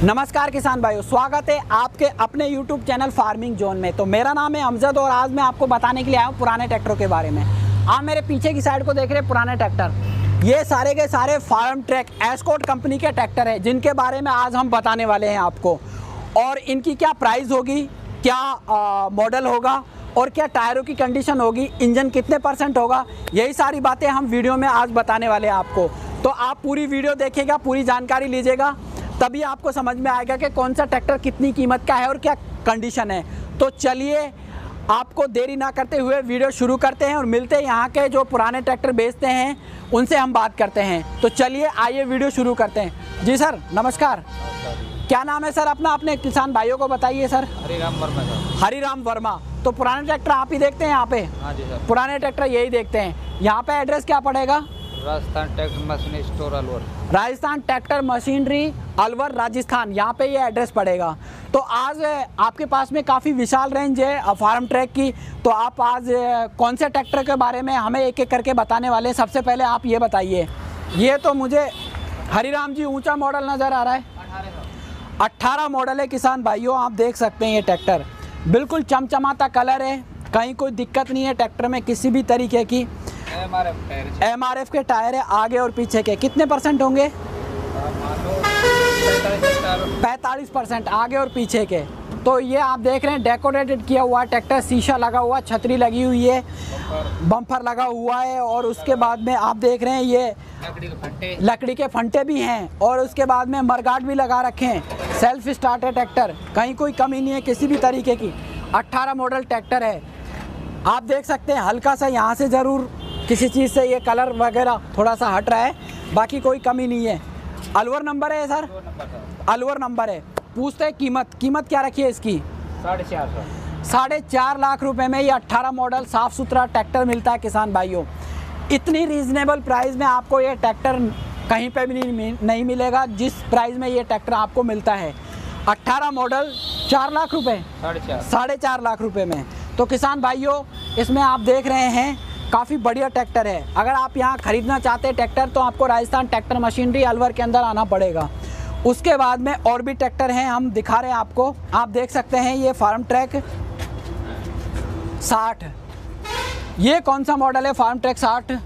नमस्कार किसान भाइयों, स्वागत है आपके अपने YouTube चैनल फार्मिंग जोन में। तो मेरा नाम है अमजद और आज मैं आपको बताने के लिए आया हूँ पुराने ट्रैक्टरों के बारे में। आप मेरे पीछे की साइड को देख रहे हैं पुराने ट्रैक्टर, ये सारे के सारे फार्म ट्रैक एस्कॉर्ट कंपनी के ट्रैक्टर है जिनके बारे में आज हम बताने वाले हैं आपको। और इनकी क्या प्राइस होगी, क्या मॉडल होगा और क्या टायरों की कंडीशन होगी, इंजन कितने % होगा, यही सारी बातें हम वीडियो में आज बताने वाले हैं आपको। तो आप पूरी वीडियो देखिएगा, पूरी जानकारी लीजिएगा, तभी आपको समझ में आएगा कि कौन सा ट्रैक्टर कितनी कीमत का है और क्या कंडीशन है। तो चलिए आपको देरी ना करते हुए वीडियो शुरू करते हैं और मिलते हैं यहाँ के जो पुराने ट्रैक्टर बेचते हैं उनसे हम बात करते हैं। तो चलिए आइए वीडियो शुरू करते हैं। जी सर नमस्कार, क्या नाम है सर अपना, अपने किसान भाइयों को बताइए सर। हरिराम वर्मा सर। हरिराम वर्मा। तो पुराने ट्रैक्टर आप ही देखते हैं यहाँ पे? हाँ जी सर, पुराने ट्रैक्टर यही देखते हैं। यहाँ पे एड्रेस क्या पड़ेगा? Rajasthan tractor machinery store Alwar. Rajasthan tractor machinery Alwar Rajasthan, यहाँ पे ये एड्रेस पड़ेगा। तो आज आपके पास में काफ़ी विशाल रेंज है फार्म ट्रैक की। तो आप आज कौन से ट्रैक्टर के बारे में हमें एक एक करके बताने वाले हैं। सबसे पहले आप ये बताइए, ये तो मुझे हरिराम जी ऊंचा मॉडल नज़र आ रहा है। 18 मॉडल है किसान भाइयों, आप देख सकते हैं ये ट्रैक्टर बिल्कुल चमचमाता कलर है, कहीं कोई दिक्कत नहीं है ट्रैक्टर में किसी भी तरीके की। MRF के टायर है आगे और पीछे के, कितने % होंगे? 45% आगे और पीछे के। तो ये आप देख रहे हैं डेकोरेटेड किया हुआ ट्रैक्टर, शीशा लगा हुआ, छतरी लगी हुई है, बम्पर लगा हुआ है और उसके बाद में आप देख रहे हैं ये लकड़ी के फंटे भी हैं और उसके बाद में मरगाट भी लगा रखे हैं। सेल्फ स्टार्ट है ट्रैक्टर, कहीं कोई कमी नहीं है किसी भी तरीके की। 18 मॉडल ट्रैक्टर है, आप देख सकते हैं। हल्का सा यहाँ से ज़रूर किसी चीज़ से ये कलर वगैरह थोड़ा सा हट रहा है, बाकी कोई कमी नहीं है। अलवर नंबर है सर? अलवर नंबर है। पूछते हैं कीमत क्या रखी है इसकी? 4.5 लाख रुपए में ये 18 मॉडल साफ़ सुथरा ट्रैक्टर मिलता है किसान भाइयों। इतनी रीज़नेबल प्राइस में आपको ये ट्रैक्टर कहीं पे भी नहीं मिलेगा जिस प्राइस में ये ट्रैक्टर आपको मिलता है। 18 मॉडल 4 लाख रुपए, 4.5 लाख रुपए में। तो किसान भाइयों इसमें आप देख रहे हैं काफ़ी बढ़िया ट्रैक्टर है। अगर आप यहाँ ख़रीदना चाहते हैं ट्रैक्टर तो आपको राजस्थान ट्रैक्टर मशीनरी अलवर के अंदर आना पड़ेगा। उसके बाद में और भी ट्रैक्टर हैं, हम दिखा रहे हैं आपको। आप देख सकते हैं ये फार्म ट्रैक 60, ये कौन सा मॉडल है? फार्म ट्रैक 60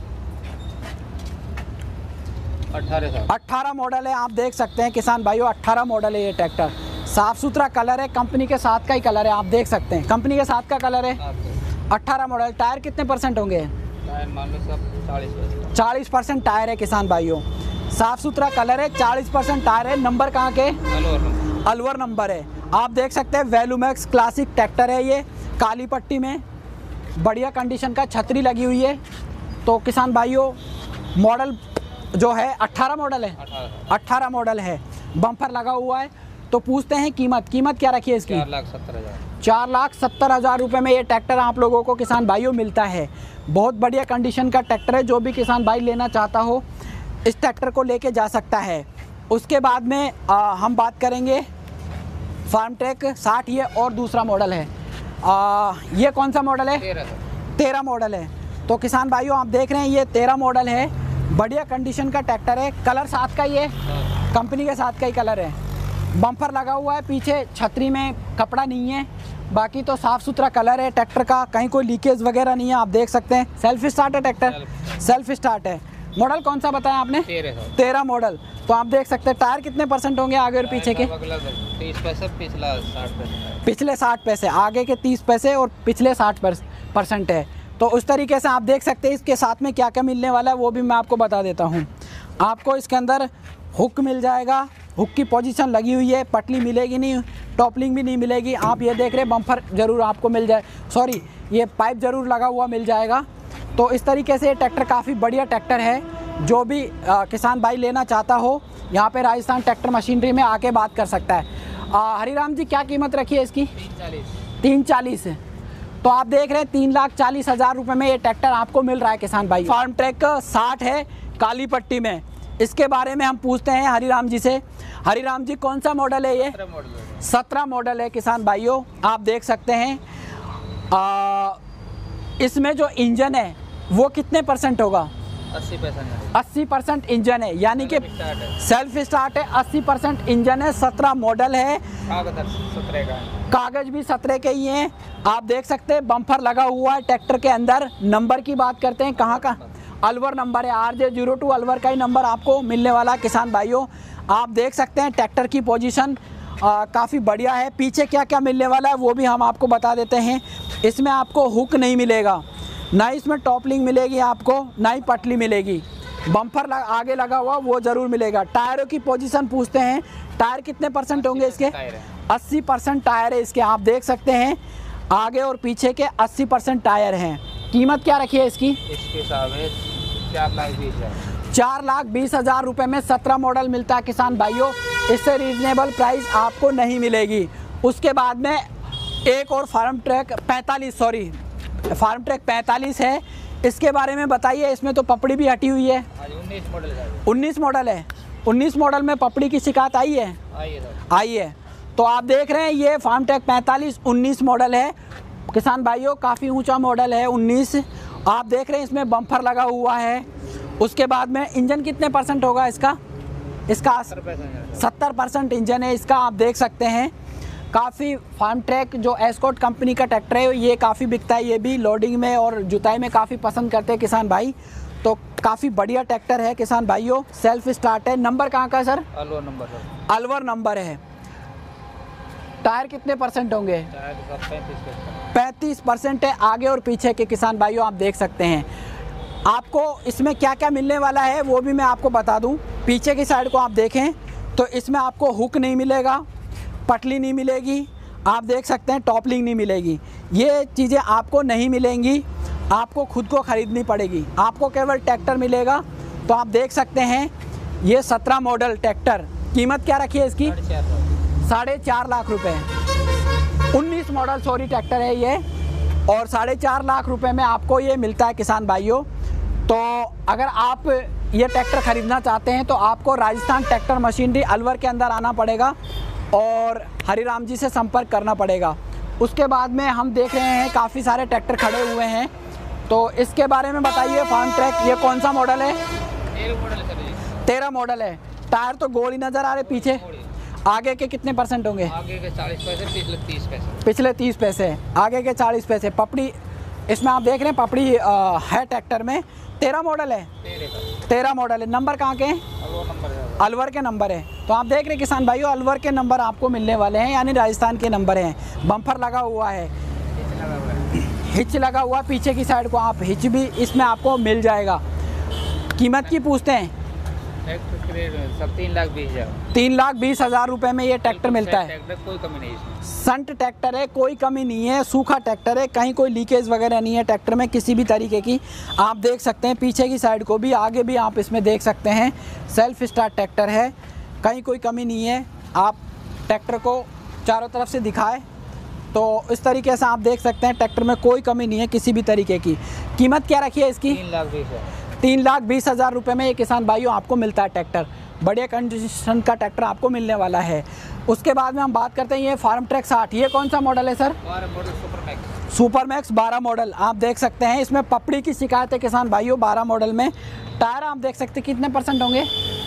18 मॉडल है, आप देख सकते हैं किसान भाइयों 18 मॉडल है ये ट्रैक्टर। साफ़ सुथरा कलर है, कंपनी के साथ का ही कलर है, आप देख सकते हैं कंपनी के साथ का कलर है। 18 मॉडल। टायर कितने % होंगे? 40% टायर है किसान भाइयों। साफ़ सुथरा कलर है, 40% टायर है। नंबर कहाँ के? अलवर नंबर है। आप देख सकते हैं वैल्यूमैक्स क्लासिक ट्रैक्टर है ये, काली पट्टी में, बढ़िया कंडीशन का, छतरी लगी हुई है। तो किसान भाइयों मॉडल जो है 18 मॉडल है, 18 मॉडल है, बम्पर लगा हुआ है। तो पूछते हैं कीमत क्या रखी है इसकी? 4,70,000 रुपये में ये ट्रैक्टर आप लोगों को किसान भाइयों मिलता है। बहुत बढ़िया कंडीशन का ट्रैक्टर है, जो भी किसान भाई लेना चाहता हो इस ट्रैक्टर को लेके जा सकता है। उसके बाद में हम बात करेंगे फार्म ट्रैक 60, ये और दूसरा मॉडल है। ये कौन सा मॉडल है? 13 मॉडल है। तो किसान भाइयों आप देख रहे हैं ये 13 मॉडल है, बढ़िया कंडीशन का ट्रैक्टर है। कलर साथ का ही है, कंपनी के साथ का ही कलर है। बम्पर लगा हुआ है, पीछे छतरी में कपड़ा नहीं है, बाकी तो साफ़ सुथरा कलर है ट्रैक्टर का, कहीं कोई लीकेज वगैरह नहीं है, आप देख सकते हैं। सेल्फ स्टार्ट है ट्रैक्टर, सेल्फ स्टार्ट है। मॉडल कौन सा बताया आपने? 13 मॉडल। तो आप देख सकते हैं टायर कितने % होंगे आगे और पीछे के? 30 पैसे, पिछला 60 पैसे। पिछले 60 पैसे, आगे के 30 पैसे और पिछले 60% है। तो उस तरीके से आप देख सकते हैं। इसके साथ में क्या क्या मिलने वाला है वो भी मैं आपको बता देता हूँ। आपको इसके अंदर हुक मिल जाएगा, हुक की पोजीशन लगी हुई है, पटली मिलेगी नहीं, टॉपलिंग भी नहीं मिलेगी। आप ये देख रहे हैं बम्पर ज़रूर आपको मिल जाए, सॉरी ये पाइप ज़रूर लगा हुआ मिल जाएगा। तो इस तरीके से ये ट्रैक्टर काफ़ी बढ़िया ट्रैक्टर है, जो भी किसान भाई लेना चाहता हो यहाँ पे राजस्थान ट्रैक्टर मशीनरी में आके बात कर सकता है। हरिराम जी क्या कीमत रखी है इसकी? 340। तो आप देख रहे हैं 3,40,000 रुपये में ये ट्रैक्टर आपको मिल रहा है किसान भाई। फार्म ट्रैक 60 है, काली पट्टी में। इसके बारे में हम पूछते हैं हरिराम जी से। हरिराम जी कौन सा मॉडल है ये? 17 मॉडल है किसान भाइयों, आप देख सकते हैं। इसमें जो इंजन है वो कितने % होगा? 80%। 80% इंजन है, यानी कि सेल्फ स्टार्ट है। 80% इंजन है। 17 मॉडल है। कागज 17 का है। कागज भी 17 के ही हैं। आप देख सकते हैं बम्पर लगा हुआ है ट्रैक्टर के अंदर। नंबर की बात करते हैं, कहाँ का? अलवर नंबर है। RJ02 अलवर का ही नंबर आपको मिलने वाला है किसान भाइयों। आप देख सकते हैं ट्रैक्टर की पोजीशन काफ़ी बढ़िया है। पीछे क्या क्या मिलने वाला है वो भी हम आपको बता देते हैं। इसमें आपको हुक नहीं मिलेगा, ना इसमें टॉपलिंग मिलेगी आपको, ना ही पटली मिलेगी। बम्पर आगे लगा हुआ वो ज़रूर मिलेगा। टायरों की पोजीशन पूछते हैं, टायर कितने परसेंट होंगे इसके? 80% टायर है इसके। आप देख सकते हैं आगे और पीछे के 80% टायर हैं। कीमत क्या रखी है इसकी? इसके हिसाब है 4,20,000। 4,20,000 रुपये में 17 मॉडल मिलता है किसान भाइयों। इससे रीजनेबल प्राइस आपको नहीं मिलेगी। उसके बाद में एक और फार्म ट्रैक 45 है। इसके बारे में बताइए। इसमें तो पपड़ी भी हटी हुई है। 19 मॉडल है। 19 मॉडल है। 19 मॉडल में पपड़ी की शिकायत आई है? आई है। तो आप देख रहे हैं ये फार्म ट्रैक 19 मॉडल है किसान भाइयों। काफ़ी ऊंचा मॉडल है 19। आप देख रहे हैं इसमें बम्पर लगा हुआ है। उसके बाद में इंजन कितने परसेंट होगा इसका? 70% इंजन है इसका। आप देख सकते हैं काफ़ी फार्म ट्रैक जो एस्कॉर्ट कंपनी का ट्रैक्टर है ये काफ़ी बिकता है। ये भी लोडिंग में और जुताई में काफ़ी पसंद करते हैं किसान भाई। तो काफ़ी बढ़िया ट्रैक्टर है किसान भाइयों। सेल्फ स्टार्ट है। नंबर कहाँ का है सर? अलवर नंबर है। अलवर नंबर है। टायर कितने परसेंट होंगे? 35% है आगे और पीछे के किसान भाइयों। आप देख सकते हैं। आपको इसमें क्या क्या मिलने वाला है वो भी मैं आपको बता दूं। पीछे की साइड को आप देखें तो इसमें आपको हुक नहीं मिलेगा, पटली नहीं मिलेगी। आप देख सकते हैं टॉपलिंग नहीं मिलेगी। ये चीज़ें आपको नहीं मिलेंगी, आपको खुद को ख़रीदनी पड़ेगी। आपको केवल ट्रैक्टर मिलेगा। तो आप देख सकते हैं ये 17 मॉडल ट्रैक्टर। कीमत क्या रखी है इसकी? 4.5 लाख रुपए। 19 मॉडल ट्रैक्टर है ये और 4.5 लाख रुपए में आपको ये मिलता है किसान भाइयों। तो अगर आप ये ट्रैक्टर ख़रीदना चाहते हैं तो आपको राजस्थान ट्रैक्टर मशीनरी अलवर के अंदर आना पड़ेगा और हरिराम जी से संपर्क करना पड़ेगा। उसके बाद में हम देख रहे हैं काफ़ी सारे ट्रैक्टर खड़े हुए हैं। तो इसके बारे में बताइए। फार्म ट्रैक ये कौन सा मॉडल है? 13 मॉडल है। टायर तो गोल ही नज़र आ रहे पीछे। आगे के कितने परसेंट होंगे? आगे के 40 पैसे, पिछले 30 पैसे। पिछले 30 पैसे, आगे के 40 पैसे। पपड़ी इसमें आप देख रहे हैं पपड़ी है ट्रैक्टर में। 13 मॉडल है। 13 मॉडल है। नंबर कहाँ के हैं? अलवर के नंबर है। तो आप देख रहे हैं किसान भाइयों अलवर के नंबर आपको मिलने वाले हैं, यानी राजस्थान के नंबर हैं। बम्पर लगा हुआ है, हिच लगा हुआ पीछे की साइड को। आप हिच भी इसमें आपको मिल जाएगा। कीमत की पूछते हैं? 3,20,000। 3,20,000 रुपये में ये ट्रैक्टर मिलता है। कोई कमी नहीं इसमें। संट ट्रैक्टर है, कोई कमी नहीं है। सूखा ट्रैक्टर है, कहीं कोई लीकेज वगैरह नहीं है ट्रैक्टर में किसी भी तरीके की। आप देख सकते हैं पीछे की साइड को भी, आगे भी आप इसमें देख सकते हैं। सेल्फ स्टार्ट ट्रैक्टर है, कहीं कोई कमी नहीं है। आप ट्रैक्टर को चारों तरफ से दिखाएं तो इस तरीके से आप देख सकते हैं ट्रैक्टर में कोई कमी नहीं है किसी भी तरीके की। कीमत क्या रखी है इसकी? 3,20,000 रुपये में ये किसान भाइयों आपको मिलता है ट्रैक्टर। बढ़िया कंडीशन का ट्रैक्टर आपको मिलने वाला है। उसके बाद में हम बात करते हैं ये फार्म ट्रैक 60। ये कौन सा मॉडल है sir? 12 model Supermax. Supermax 12 model. आप देख सकते हैं इसमें पपड़ी की शिकायत है किसान भाइयों 12 मॉडल में। टायर आप देख सकते हैं कितने परसेंट होंगे?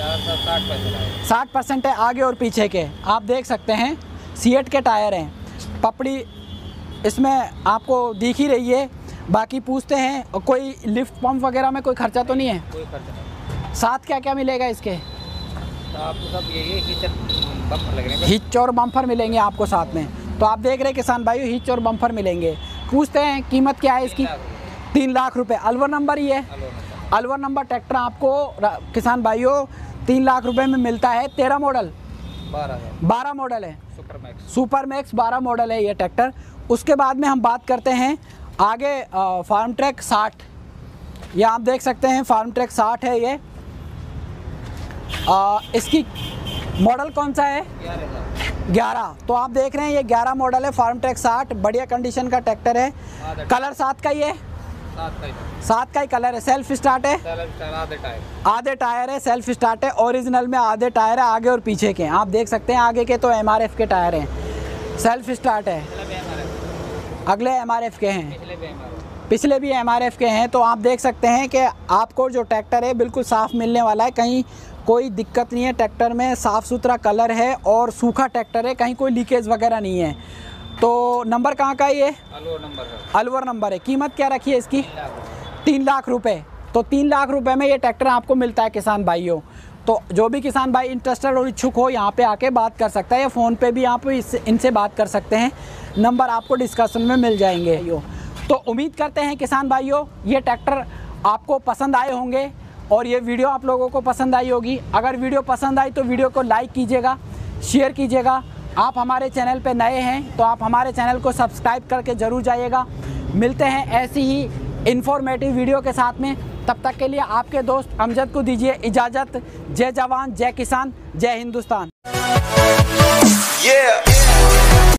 60% है आगे और पीछे के। आप देख सकते हैं सीएट के टायर हैं। पपड़ी इसमें आपको दिख ही रही है। बाकी पूछते हैं कोई लिफ्ट पंप वगैरह में कोई खर्चा तो नहीं है? कोई खर्चा नहीं। साथ क्या क्या मिलेगा इसके? तो आपको सब यही हिच बम्पर लग रहे हैं। हिच और बम्पर मिलेंगे आपको साथ में। तो आप देख रहे हैं किसान भाइयों हिच और बम्पर मिलेंगे। पूछते हैं कीमत क्या है इसकी? 3 लाख रुपए। अलवर नंबर ही है। अलवर नंबर ट्रैक्टर आपको किसान भाइयों 3 लाख रुपए में मिलता है। 13 मॉडल 12 मॉडल है। सुपरमैक्स 12 मॉडल है ये ट्रैक्टर। उसके बाद में हम बात करते हैं आगे फार्म ट्रैक 60। ये आप देख सकते हैं फार्म ट्रैक 60 है ये। इसकी मॉडल कौन सा है? 11। तो आप देख रहे हैं ये 11 मॉडल है फार्म ट्रैक 60। बढ़िया कंडीशन का ट्रैक्टर है। कलर 7 का ही है। 7 का ही कलर है। सेल्फ स्टार्ट है। आधे टायर है। सेल्फ स्टार्ट है। ओरिजिनल में आधे टायर है आगे और पीछे के। आप देख सकते हैं आगे के तो MRF के टायर हैं। सेल्फ स्टार्ट है। अगले MRF के हैं। पिछले भी MRF के हैं। तो आप देख सकते हैं कि आपको जो ट्रैक्टर है बिल्कुल साफ़ मिलने वाला है, कहीं कोई दिक्कत नहीं है। ट्रैक्टर में साफ़ सुथरा कलर है और सूखा ट्रैक्टर है, कहीं कोई लीकेज वगैरह नहीं है। तो नंबर कहाँ का है ये? अलवर नंबर है। अलवर नंबर है। कीमत क्या रखी है इसकी? 3 लाख रुपए। तो 3 लाख रुपए में ये ट्रैक्टर आपको मिलता है किसान भाइयों। तो जो भी किसान भाई इंटरेस्टेड और इच्छुक हो यहाँ पे आके बात कर सकता है, या फ़ोन पे भी आप इनसे बात कर सकते हैं। नंबर आपको डिस्कशन में मिल जाएंगे। तो उम्मीद करते हैं किसान भाइयों ये ट्रैक्टर आपको पसंद आए होंगे और ये वीडियो आप लोगों को पसंद आई होगी। अगर वीडियो पसंद आई तो वीडियो को लाइक कीजिएगा, शेयर कीजिएगा। आप हमारे चैनल पे नए हैं तो आप हमारे चैनल को सब्सक्राइब करके ज़रूर जाइएगा। मिलते हैं ऐसी ही इन्फॉर्मेटिव वीडियो के साथ में। तब तक के लिए आपके दोस्त अमजद को दीजिए इजाज़त। जय जवान, जय किसान, जय हिंदुस्तान।